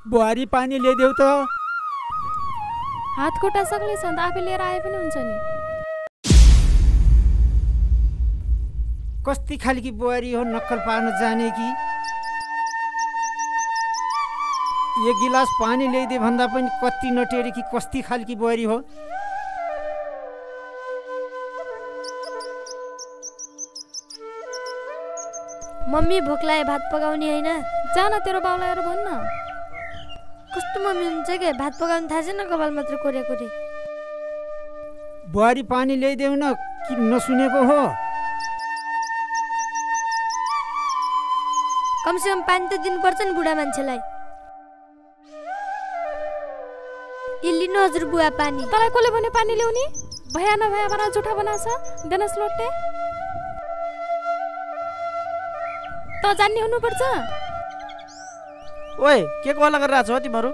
बुहारी पानी ल्याइदेऊ त। हात खुट्टा सक्लै छ आफै लिएर आए पनि हुन्छ नि। कस्ती खालकी बुहारी हो नक्कल पार्न जाने कि? एक गिलास पानी ल्याइदे भन्दा पनि कति नटेरी कि कस्ती खालकी बुहारी हो। मम्मी भोक लाग्यो भात पकाउने हैन? जान तेरो बाउलाई आएर भन्न। कस्तो मम्मी हुन्छ के भात पकाउन थाहा छैन कपाल मात्र कोरे। बुहारी पानी ल्याइदेऊ न कि नसुनेको हो? कमसेकम पानी त दिनुपर्छ नि बुढा मान्छेलाई। लिनु हजुर बुवा पानी। तँलाई कसले भने पानी ल्याउने? भया नभया बना जुठा बनाछ देनस लोटे। त जान्ने हुनुपर्छ। ओए के कला गरिरहेछ हो तिमीहरू?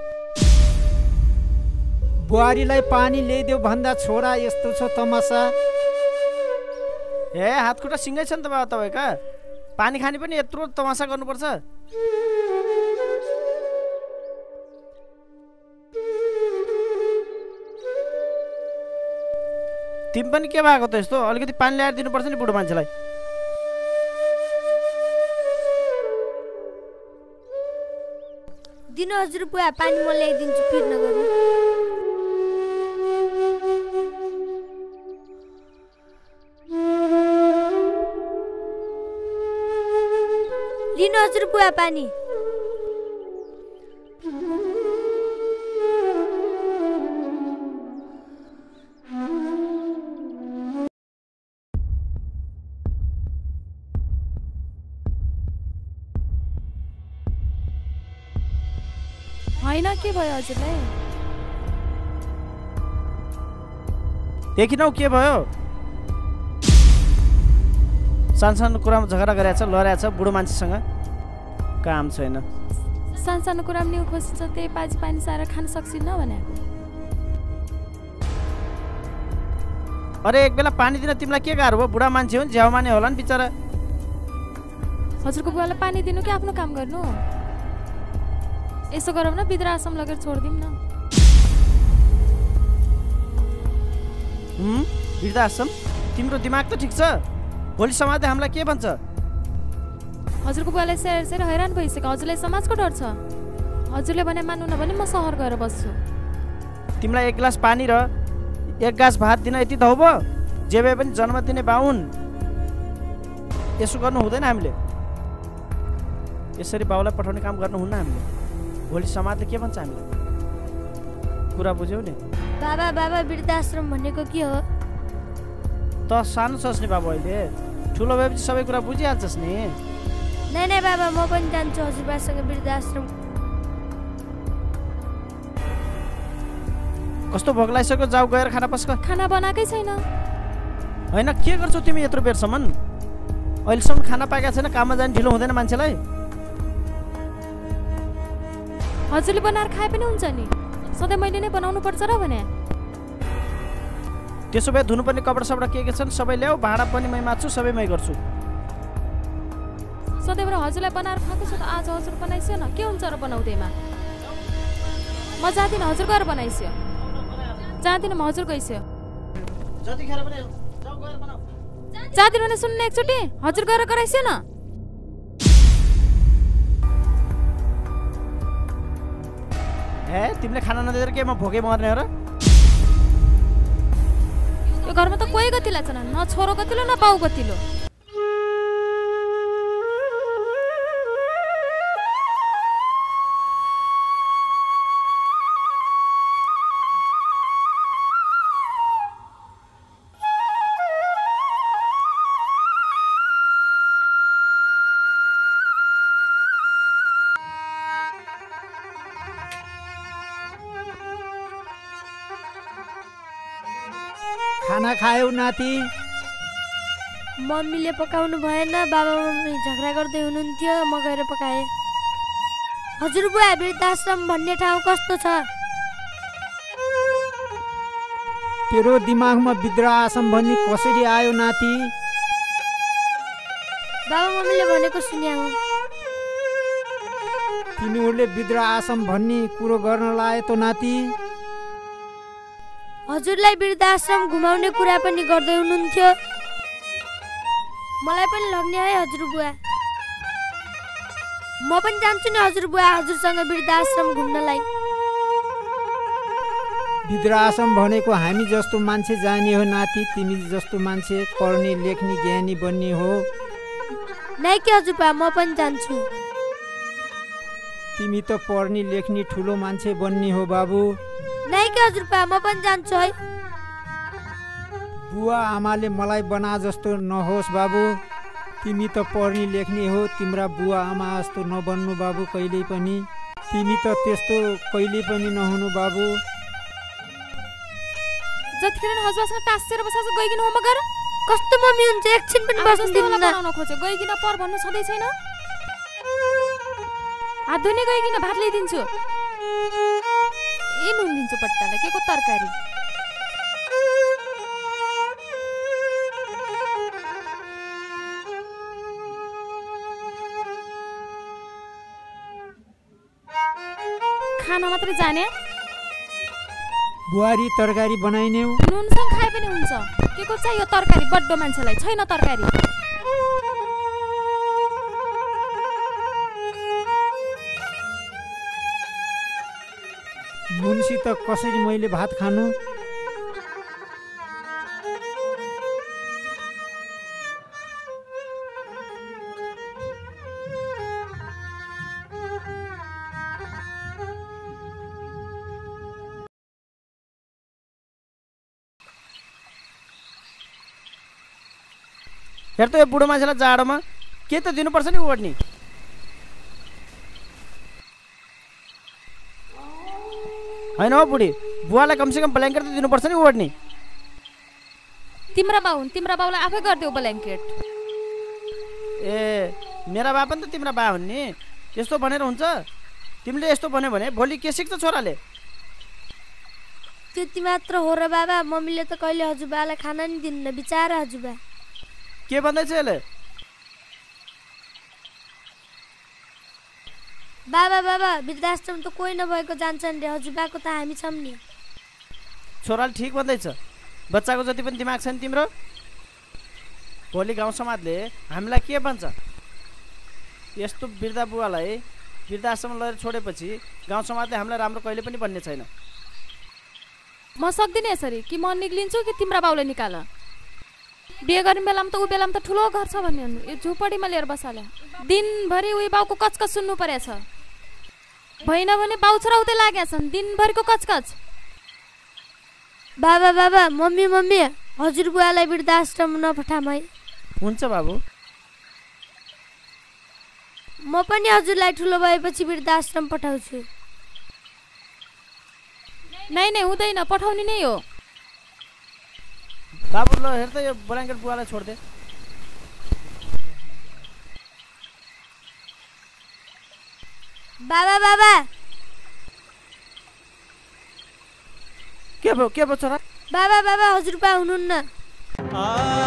बुहारीलाई पानी ल्याइदेऊ भन्दा छोरा यस्तो छ तमासा। ए हात खुट्टा सिँगै छ नि तपाईँका। पानी खाने पनि यत्रो तमासा गर्नुपर्छ? तिमी पनि के भएको त यस्तो? अलिकति पानी ल्याएर दिनुपर्छ नि बुढो मान्छेलाई। दिनु हजुर बुवा पानी म ल्याइदिन्छु पिर नगर्नु। लिनु हजुर बुवा पानी। होइन के भयो हजुरलाई? देखिनौ के भयो? सानो कुरामा झगडा गरेछ, लडेछ बुढो मान्छेसँग। काम छैन। सानो कुरामा नि खुसी छ त्यही पाजी पानी सारेर खान सक्छिन भनेको। अरे एक बेला पानी दिन तिमीलाई के गाह्रो भयो? बुढा मान्छे हो नि, झ्याउ माने होला नि बिचरा। हजुरको बुवालाई पानी दिनु कि आफ्नो काम गर्नु? यसो गरौँ न वृद्धाश्रम लगेर छोडिदिउँ न। वृद्धाश्रम? तिम्रो दिमाग त ठिक छ? भोलि समाजले हामीलाई के भन्छ? हजुरको बुवालाई सेर हैरान भइसक्यो। हजुरलाई समाजको डर छ? हजुरले भने मान्नु नभने म सहर गएर बस्छु। तिमीलाई एक गिलास पानी र एक गाँस भात दिन यति धौ भयो? जे भए पनि जन्म दिने बाहुन। यसो गर्नु हुँदैन हामीले। यसरी बाउलाई पठाउने काम गर्नुहुन्न हामीले। भोलि समाजले के भन्छ हामीलाई? कुरा बुझ्यौ नि? बाबा वृद्धाश्रम भनेको के हो? त सानो छस् नि बाबु, अहिले ठुलो भएपछि सबै कुरा बुझिहाल्छस् नि। नै बाबा म पनि जान्छु हजुरबासँग वृद्धाश्रम। कस्तो भोक लागिसक्यो, जाऊ गएर खाना पस्क। खाना बनाएकै छैन। होइन के गर्छौ तिमी यत्रो बेरसम्म? अहिलेसम्म खाना पाएका छैन, काममा जाने ढिलो हुँदैन मान्छेलाई? हजुरले बनाएर खाए पनि हुन्छ नि, सधैँ मैले नै बनाउनु पर्छ र भने? त्यसो भए धुनुपर्ने कपडा के छन् सबै ल्याऊ, भाँडा पनि मै माझ्छु, सबै मै गर्छु। सधैँबाट हजुरलाई बनाएर खाएको छु त आज हजुर बनाइस्यो न, के हुन्छ र बनाउँदैमा? म जाँदिनँ, हजुर गएर बनाइस्यो। जाँदिनँ म, हजुर गइस्यो। जाँदिनँ भने सुन्नु एकचोटि, हजुर गएर गराइस्यो न। हे तिमीले खाना नदिएर के म भोकै मर्ने हो र? यो घरमा त कोही गतिला छैन, न छोरो गतिलो न बाउ गतिलो। खाना खायौ नाति? मम्मीले पकाउनु भएन, बाबा मम्मी झगडा गर्दै हुनुहुन्थ्यो, म गएर पकाएँ। हजुर बुवा वृद्धाश्रम भन्ने ठाउँ कस्तो छ? तेरो दिमागमा वृद्धाश्रम भन्ने कसरी आयो नाति? बाबा मम्मीले भनेको सुन्या हो। तिनीहरूले वृद्धाश्रम भन्ने कुरो गर्न लाए त नाति। हजुरलाई वृद्धाश्रम घुमाउने कुरा पनि गर्दै हुनुहुन्थ्यो। मलाई पनि लग्ने है हजुरबुवा। म पनि जान्छु नि हजुरबुवा हजुरसँग वृद्धाश्रम घुम्नलाई। वृद्धाश्रम भनेको हामी जस्तो मान्छे जाने हो नाति। तिमी जस्तो मान्छे पढ्ने लेख्ने ज्ञानी बन्ने हो। नै कि हजुरबुवा म पनि जान्छु। तिमी त पढ्ने लेख्ने ठुलो मान्छे बन्ने हो बाबु। नै कि हजुरबुवा म पनि जान्छु है। बुवा आमाले मलाई बना जस्तो नहोस् बाबु। तिमी त पढ्ने लेख्ने हो। तिम्रा बुवा आमा जस्तो नबन्नु बाबु कहिल्यै पनि। तिमी त त्यस्तो कहिल्यै पनि नहुनु बाबु। जतिखेर हजुरसँग टाँसेर बसाछ गइकिन होमवर्क गर। कस्तो मम्मी हुन्छ एकछिन पनि बस्नु दिन्न। बनाउन खोज्यो गइकिन पर भन्नु छँदै छैन। हात धुने गइकिन भात ल्याइदिन्छु। ए नुन दिन्छु पट्टालाई के को तरकारी। खाना मात्रै जाने। बुहारी तरकारी बनाइने नुनसँग खाए पनि हुन्छ। के को चाहियो तरकारी बड्डो मान्छेलाई छैन तरकारी। नुनसित कसरी मैले भात खानु। हेर त यो बुढो मान्छेलाई जाडोमा के त दिनुपर्छ नि ओढ्ने। होइन हो बुढी बुवालाई कमसेकम ब्ल्याङ्केट त दिनुपर्छ नि ओढ्ने। तिम्रा बाउ हुन् तिम्रा बाउलाई आफै गरिदेऊ ब्ल्याङ्केट। ए मेरा बा पनि त तिम्रा बा हुन् नि। यस्तो भनेर हुन्छ। तिमीले यस्तो भन्यो भने भोलि के सिक्छ छोराले। त्यति मात्र हो र बाबा। मम्मीले त कहिले हजुरबालाई खाना नि दिन्न बिचारा हजुरबा। के भन्दैछ यसले। बाबा बाबा वृद्धाश्रम त कोही नभएको जान्छन् रे हजुरबाको त हामी छौँ नि। छोराले ठिक भन्दैछ। बच्चाको जति पनि दिमाग छ नि तिम्रो। भोलि गाउँ समाजले हामीलाई के भन्छ। यस्तो वृद्ध बुवालाई वृद्धाश्रम लगेर छोडेपछि गाउँ समाजले हामीलाई राम्रो कहिले पनि भन्ने छैन। म सक्दिनँ यसरी कि म निक्लिन्छु कि तिम्रा बाउले निकाल। बिहे गर्ने बेलामा त ऊ बेलामा त ठुलो घर छ भन्ने हुनु। यो झुपडीमा लिएर बसाले दिनभरि उयो बाउको कचकच सुन्नु परेछ। भएन भने बाउ छोरा उतै लागेका छन् दिनभरिको कचकच। बाबा बाबा मम्मी मम्मी हजुरबुवालाई वृद्धाश्रम नपठाम है। हुन्छ बाबु। म पनि हजुरलाई ठुलो भएपछि वृद्धाश्रम पठाउँछु। नै नै हुँदैन पठाउने नै हो। बाबु ल हेर त यो ब्ल्याङ्केट बुवालाई छोड्दे। बाबा बाबा के भयो छोरा। बाबा बाबा हजुरबा हुनुहुन्न।